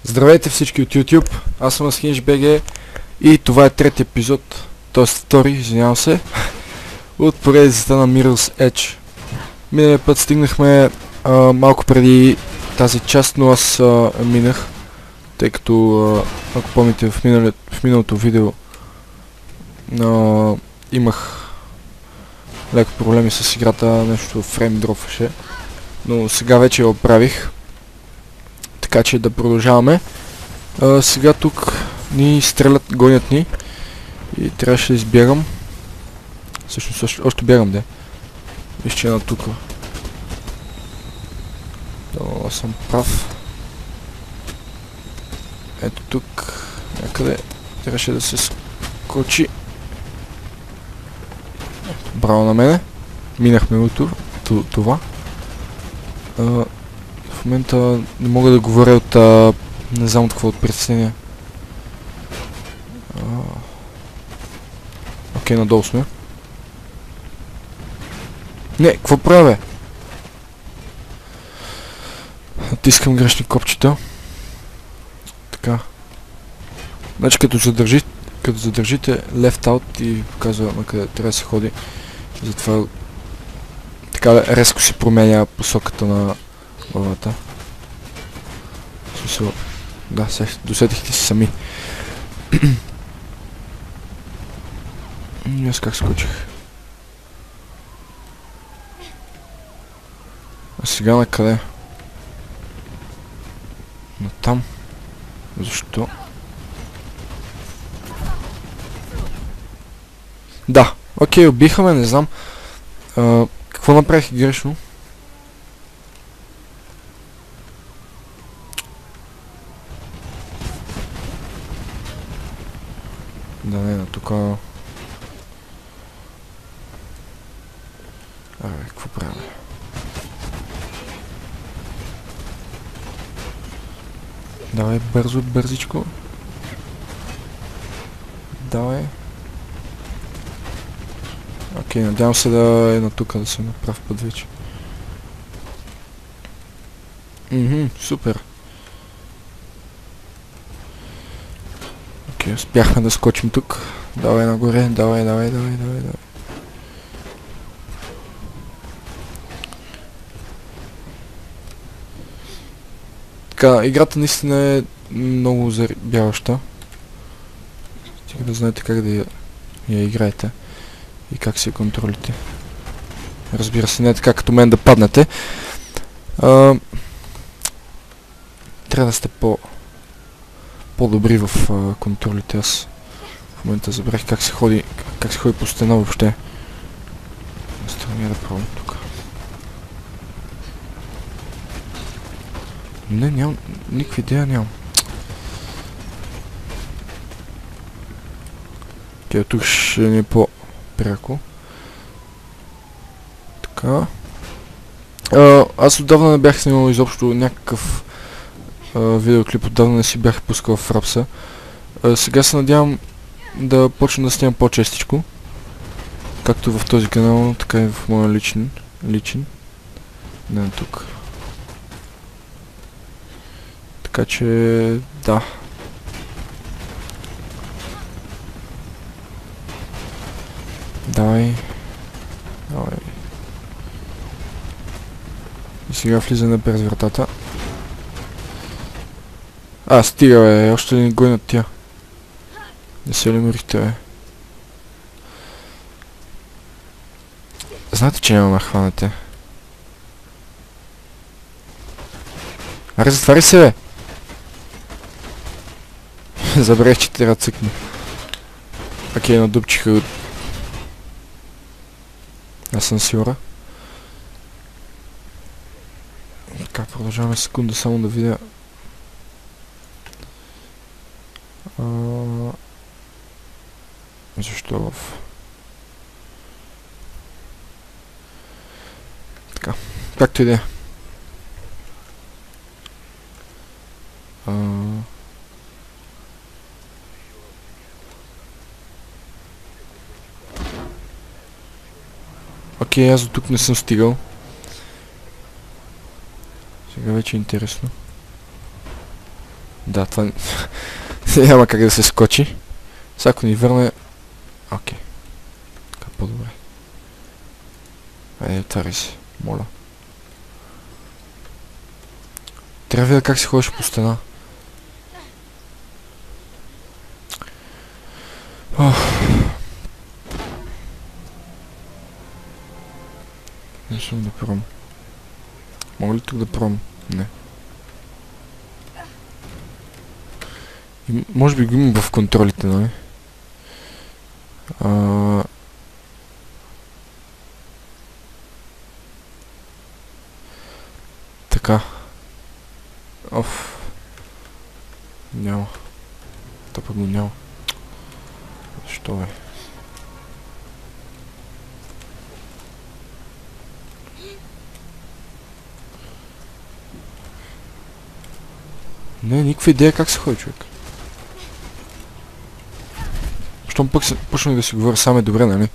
Здравейте всички от YouTube, аз съм SkinchBG и това е трети епизод, т.е. втори, извинявам се, от поредицата на Mirror's Edge. Миналия път стигнахме малко преди тази част, но аз минах, тъй като, ако помните, в миналото видео имах леко проблеми с играта, нещо фрейм дропваше, но сега вече я оправих. Така че да продължаваме. Сега тук ни стрелят, гонят ни и трябваше да избягам. Всъщност още бягам, де. Виж, че е на тук. Да, съм прав. Ето тук някъде трябваше да се скочи. Браво на мене. Минахме това. В момента не мога да говоря от не знам от какво от притеснение. Окей, надолу сме. Не, какво правя? Натискам грешни копчета. Така. Значи като задържите left out и показва на къде трябва да се ходи. Затова така резко се променя посоката на главата. В смисъл, да, досетихте се сами. И аз как скочих. А сега на къде? На там. Защо? Да, окей, убихаме, не знам. Какво направих грешно? Да, не, тук... какво правя? Давай, бързо, бързичко. Давай. Окей, надявам се да е на тук, да се направи път вече. Супер. Окей, успяхме да скочим тук. Давай нагоре, давай. Така, играта наистина е много зарибяваща. Стига да знаете как да я играете и как се контролите. Разбира се, не е така като мен да паднете. Трябва да сте по-добри в контролите. Аз в момента забрах как се ходи по стена въобще. Страня да пробвам тук. Не, нямам, никаква идея нямам. Окей, тук ще ни е по-пряко. Така. Аз отдавна не бях снимал изобщо някакъв видеоклип, отдавна не си бях пускал в Рапса. Сега се надявам да почна да снимам по-честичко. Както в този канал, така и в моя личен. Не, тук. Така че, да. Давай. И сега влизаме през вратата. Стига, бе, още не гонят тя. Не се ли морихте, бе? Знаете, че няма ме хванете. Аре, затваряй се, бе! Забравих, че трябва да цъкне. Окей, надупчиха от асансьора. Така, продължаваме секунда само да видя. Защо в... Така, както и да е. Окей, аз до тук не съм стигал. Сега вече е интересно. Да, това няма как да се скочи. Сега ако ни върне... Окей. Така по-добре. Айде, отваряй се. Моля. Трябва да как си ходиш по стена. Не съм да пробвам. Мога ли тук да пробвам? Не. И, може би го имам в контролите, нали? Така. Оф. Няма. Тъпът го няма. Защо бе? Не, никаква идея как се ходи, човек. Щом пък почнах да си говоря сам е добре, нали?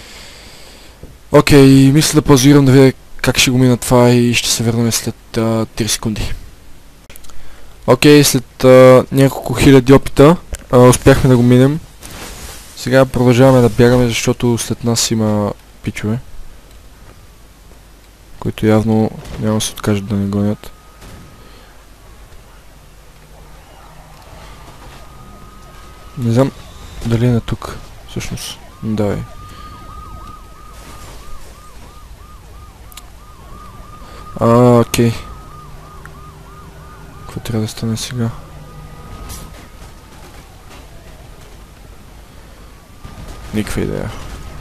Окей, мисля да паузирам да видя как ще го мина това и ще се върнем след 3 секунди. Окей, след няколко хиляди опита успяхме да го минем. Сега продължаваме да бягаме, защото след нас има пичове, които явно няма да се откажат да ни гонят. Не знам дали е на тук, всъщност. Давай. Окей. Какво трябва да стане сега? Никаква идея.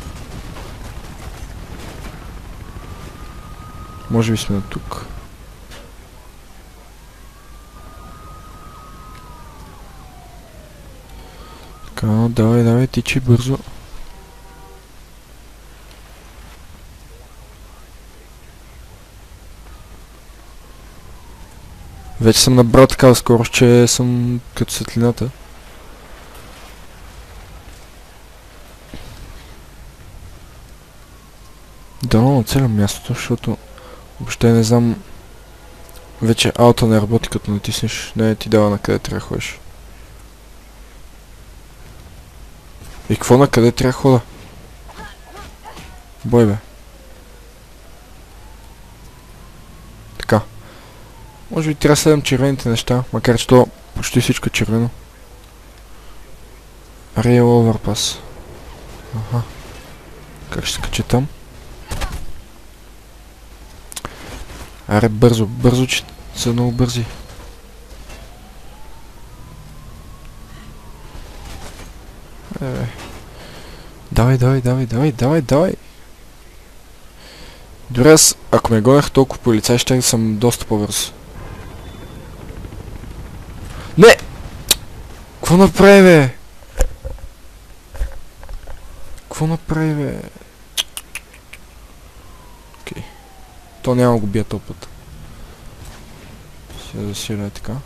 Може би сме на тук. Така, давай, тичи бързо. Вече съм набрал такава скорост, че съм като светлината. Дано нацелям мястото, защото въобще не знам. Вече ауто не работи като натиснеш, не ти дава на къде трябва да ходиш. И какво на къде трябва да хода? Бой бе. Така. Може би трябва да следвам червените неща, макар че то почти всичко е червено. Rail Overpass. Аха. Как ще се кача там? Аре, бързо, че са много бързи. Давай. Дори аз, ако ме гонях толкова полицай, ще съм доста по-бърз. Не! Какво направи, бе? Окей. То няма го бия този път. Ще засиля е така.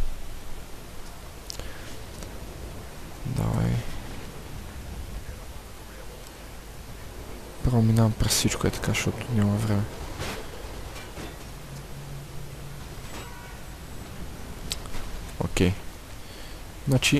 Давай. Първо минавам през всичко е така, защото няма време. Окей. Значи...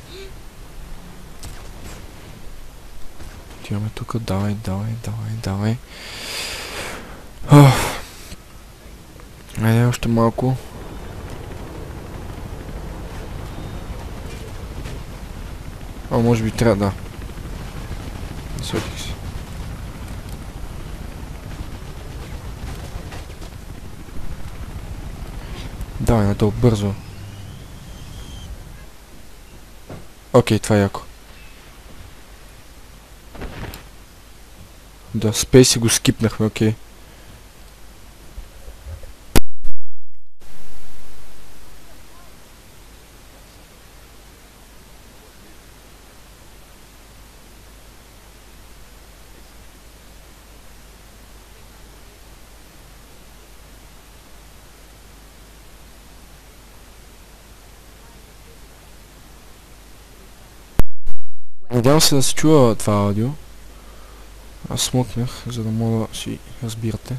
Отиваме тук, давай. Айде, още малко. Може би трябва да. Светих се. Давай надолу бързо. Окей, това е яко. Да, спейси го скипнахме, окей. Надявам се да се чува това аудио. Аз смукнах, за да мога да си разбирате.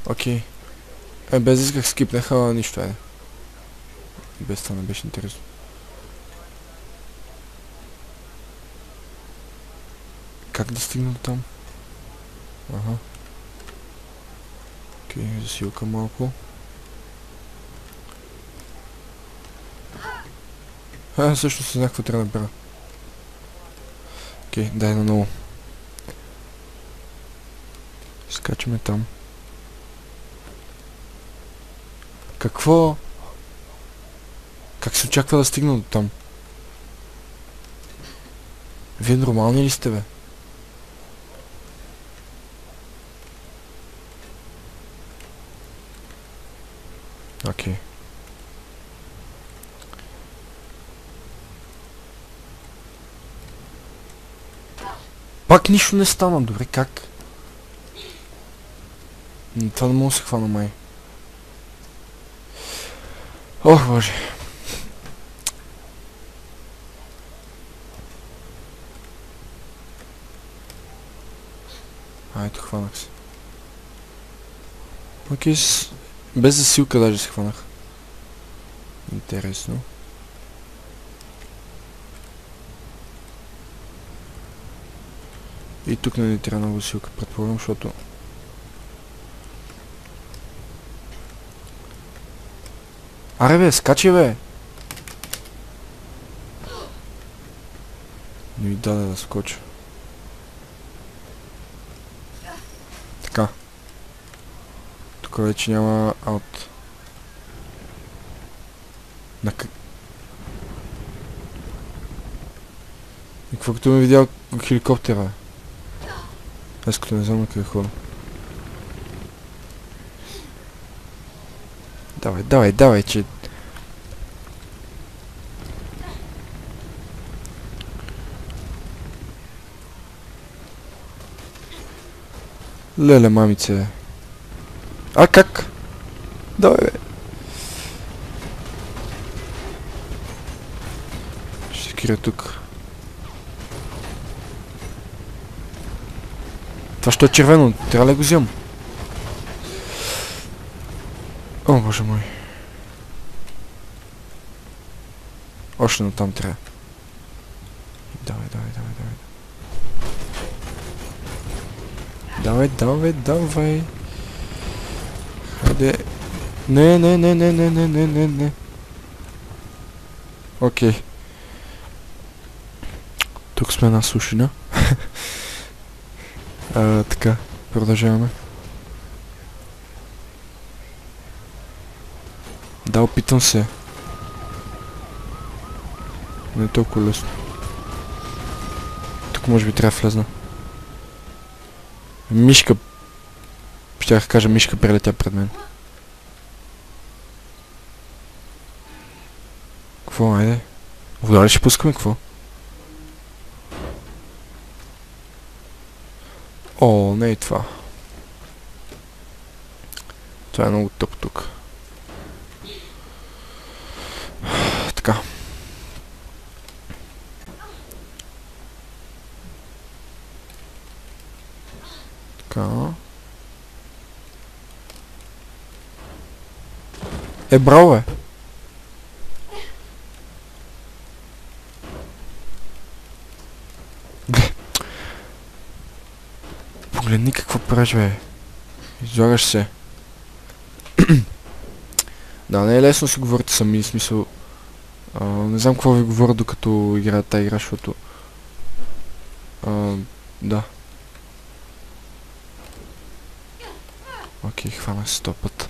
Окей. Без да исках скипнаха, нищо е. Без това не беше интересно. Как да стигна до там? Ага. Окей, засилка малко. Също се знах какво трябва да правя. Окей, дай наново. Скачаме там. Какво? Как се очаква да стигна до там? Вие нормални ли сте, бе? Окей. Пак нищо не стана, добре, как? Това не мога да се хвана май. Ох, боже. Ето, хванах се. Окей, без засилка даже се хванах. Интересно. И тук не трябва много засилка, предполагам, защото... Аре бе, скачи бе! Не ми даде да скоча. Така. Тук вече няма аут. И какво като ме видял хеликоптера? Аз като не знам на къде хода. Давай, давай, давай, че... Леле, мамице. А как? Давай, бе. Ще се крия тук. Това що е червено? Трябва ли го взимам? О, боже мой. Още на там трябва. Давай, давай, давай, давай. Давай, давай, давай. Хайде. Не, не, не, не, не, не, не, не, не. Окей. Тук сме една сушина. Така, продължаваме. Да, опитам се. Не е толкова лесно. Тук може би трябва да влезна. Мишка. Щях да кажа, мишка прелетя пред мен. Какво, айде? Вода ли ще пускаме, какво? О, не е това. Това е много тъп тук. Така. Така. Браво, бе. Погледни какво правиш, бе. Излагаш се. Да, не е лесно да си говорите сами, в смисъл... не знам какво ви говоря докато играят тази игра, защото... да. Окей, хванах се 100 път.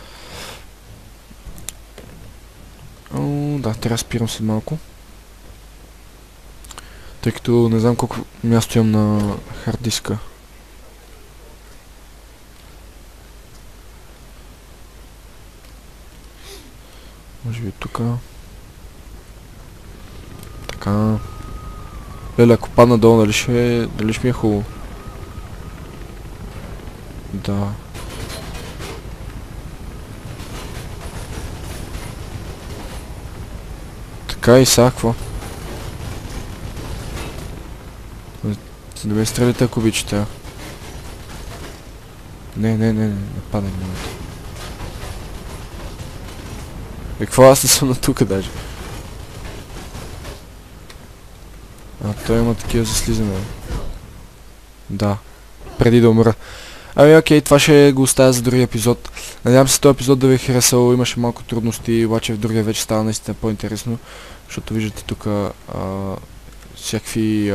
Да, трябва да спирам след малко. Тъй като не знам колко място имам на хард диска. Може би тука. Така. Леле, ако падна долу, дали ще ми е хубаво? Да. Така и сега, какво? За да ме стрелите, ако обичате. Не падай, не. Какво аз не съм на тука даже? Той има такива за слизане. Да. Преди да умра. Ами окей, това ще го оставя за другия епизод. Надявам се този епизод да ви е харесал, имаше малко трудности, обаче в другия вече става наистина по-интересно, защото виждате тук всякакви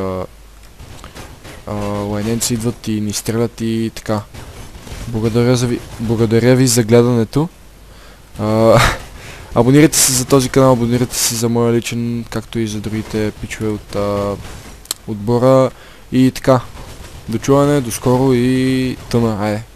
лайненци идват и ни стрелят и така. Благодаря ви за гледането. Абонирайте се за този канал, абонирайте се за моя личен, както и за другите пичове от отбора. И така, до чуване, до скоро и тъна, айде.